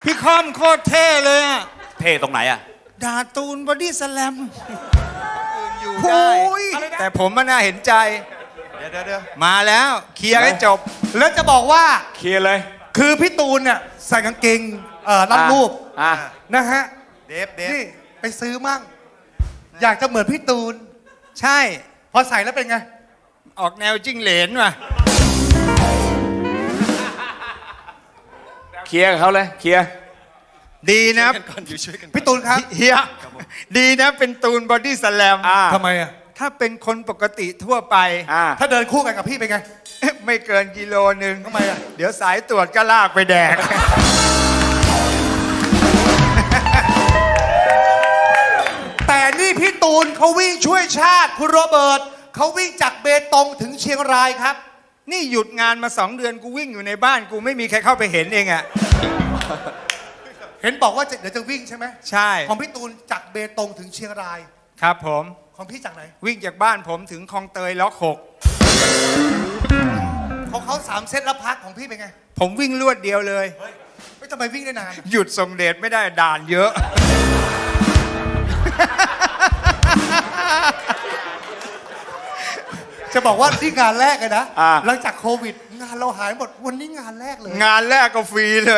พี่คอมโคตรเท่เลยอะเท่ตรงไหนอะด่าตูนบอดี้สแลมอยู่ได้แต่ผมมันน่าเห็นใจเดี๋ยวมาแล้วเคลียร์ให้จบแล้วจะบอกว่าเคลียร์เลยคือพี่ตูนเนี่ยใส่กางเกงรัดรูปนะฮะนี่ไปซื้อมั่งอยากจะเหมือนพี่ตูนใช่พอใส่แล้วเป็นไงออกแนวจิ้งเหลนว่ะเคลียร์เขาเลยเคลียร์ดีนะพี่ตูนครับเฮียดีนะเป็นตูนบอดี้สแลมทำไมอ่ะถ้าเป็นคนปกติทั่วไปถ้าเดินคู่กันกับพี่เป็นไงไม่เกินกิโลนึงทำไมอ่ะเดี๋ยวสายตรวจก็ลากไปแดกแต่นี่พี่ตูนเขาวิ่งช่วยชาติคุณโรเบิร์ตเขาวิ่งจากเบตงถึงเชียงรายครับนี่หยุดงานมา2 เดือนกูวิ่งอยู่ในบ้านกูไม่มีใครเข้าไปเห็นเองอะเห็นบอกว่าเดี๋ยวจะวิ่งใช่ไหมใช่ของพี่ตูนจากเบตงถึงเชียงรายครับผมของพี่จากไหนวิ่งจากบ้านผมถึงคลองเตยล็อก6 ของเขา3 เซตแล้วพักของพี่เป็นไงผมวิ่งรวดเดียวเลยไม่ทำไมวิ่งได้นานหยุดส่งเดชไม่ได้ด่านเยอะจะบอกว่าที่งานแรกเลยนะหลังจากโควิดงานเราหายหมดวันนี้งานแรกเลยงานแรกก็ฟรีเลย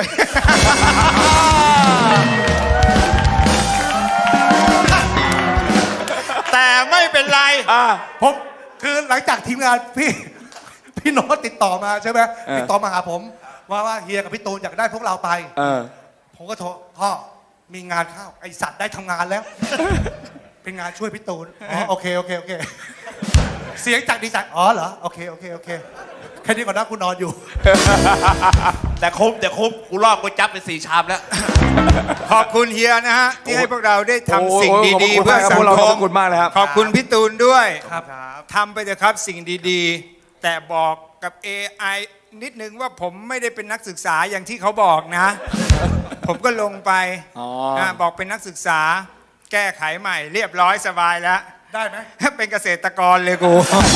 แต่ไม่เป็นไรผมคือหลังจากทีมงานพี่โน้ตติดต่อมาใช่ไหมติดต่อมาหาผมว่าเฮียกับพี่ตูนอยากได้พวกเราไปผมก็โทรพ่อมีงานเข้าไอสัตว์ได้ทำงานแล้วเป็นงานช่วยพี่ตูนโอเคเสียงจากดีใจเหรอโอเคแค่นี้ก่อนนะกูนอนอยู่แต่ครบกูลอกกูจับไป4 ชามแล้วขอบคุณเฮียนะฮะที่ให้พวกเราได้ทำสิ่งดีๆเพื่อสังคมขอบคุณมากเลยครับขอบคุณพี่ตูนด้วยครับทำไปเถอะครับสิ่งดีๆแต่บอกกับ AI นิดนึงว่าผมไม่ได้เป็นนักศึกษาอย่างที่เขาบอกนะผมก็ลงไปบอกเป็นนักศึกษาแก้ไขใหม่เรียบร้อยสบายแล้วได้ไหมเป็นเกษตรกรเลยกู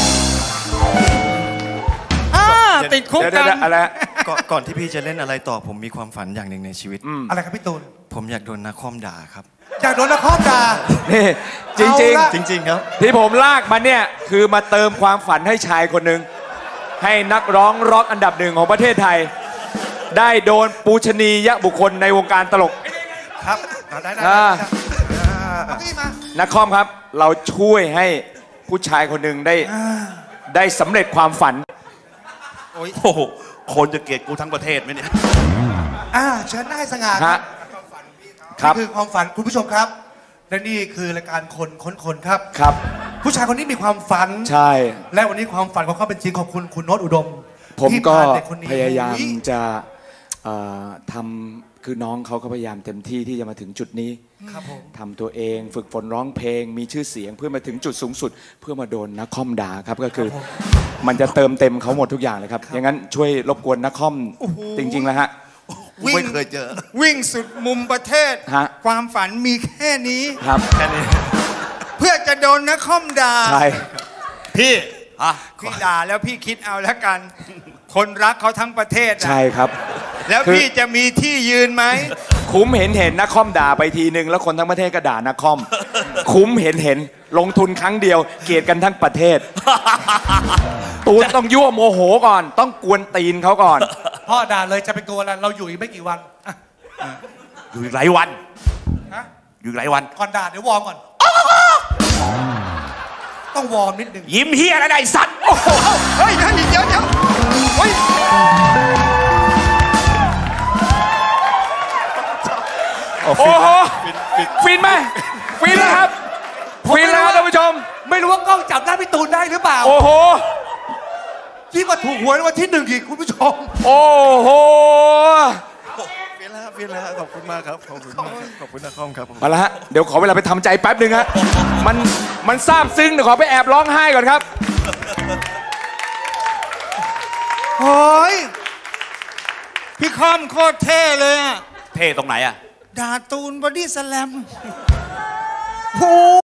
ติดคุกกันอะไรก่อนที่พี่จะเล่นอะไรต่อผมมีความฝันอย่างหนึ่งในชีวิตอะไรครับพี่ตูนผมอยากโดนนักคอมด่าครับอยากโดนนักคอมด่านี่จริงครับที่ผมลากมาเนี่ยคือมาเติมความฝันให้ชายคนหนึ่งให้นักร้องร็อกอันดับ1ของประเทศไทยได้โดนปูชนียบุคคลในวงการตลกครับได้นักคอมครับเราช่วยให้ผู้ชายคนหนึ่งได้สำเร็จความฝันโอ้โหคนจะเกลียดกูทั้งประเทศไหมเนี่ยเชิญได้สง่าครับนี่คือความฝันคุณผู้ชมครับและนี่คือรายการคนค้นคนครับผู้ชายคนนี้มีความฝันใช่และวันนี้ความฝันของเขาเป็นจริงขอบคุณคุณโน้ตอุดมผมก็พยายามจะทำคือน้องเขาก็พยายามเต็มที่ที่จะมาถึงจุดนี้ทำตัวเองฝึกฝนร้องเพลงมีชื่อเสียงเพื่อมาถึงจุดสูงสุดเพื่อมาโดนนักคอมด่าครับก็คือมันจะเติมเต็มเขาหมดทุกอย่างเลยครับอย่างนั้นช่วยรบกวนนักคอมจริงๆแล้วฮะไม่เคยเจอวิ่งสุดมุมประเทศความฝันมีแค่นี้ครับแค่นี้เพื่อจะโดนนักคอมด่าใช่พี่ด่าแล้วพี่คิดเอาแล้วกันคนรักเขาทั้งประเทศใช่ครับแล้วพี่จะมีที่ยืนไหมคุ้มเห็นนักคอมด่าไปทีนึงแล้วคนทั้งประเทศก็ด่านักคอมคุ้มเห็นลงทุนครั้งเดียวเกลียดกันทั้งประเทศตูนต้องยั่วโมโหก่อนต้องกวนตีนเขาก่อนพ่อด่าเลยจะเป็นตัวอะไรเราอยู่อีกไม่กี่วันอยู่อีกหลายวันอยู่อีกหลายวันก่อนด่าเดี๋ยววอร์มก่อนต้องวอร์มนิดนึงยิ้มเฮียอะไรสัตว์เฮ้ยเดี๋ยวเฮ้ยโอ้โหฟินไหมฟินแล้วครับฟินแล้วท่านผู้ชมไม่รู้ว่ากล้องจับหน้าพี่ตูนได้หรือเปล่าโอ้โหที่มาถูกหวยวันที่1อีกคุณผู้ชมโอ้โหฟินแล้วขอบคุณมากครับขอบคุณนักคอมครับมาละฮะเดี๋ยวขอเวลาไปทำใจแป๊บหนึ่งฮะมันซาบซึ้งเดี๋ยวขอไปแอบร้องไห้ก่อนครับโอ้ยพี่คอมโคตรเท่เลยอะเท่ตรงไหนอะด่าตูนบอดี้สแลม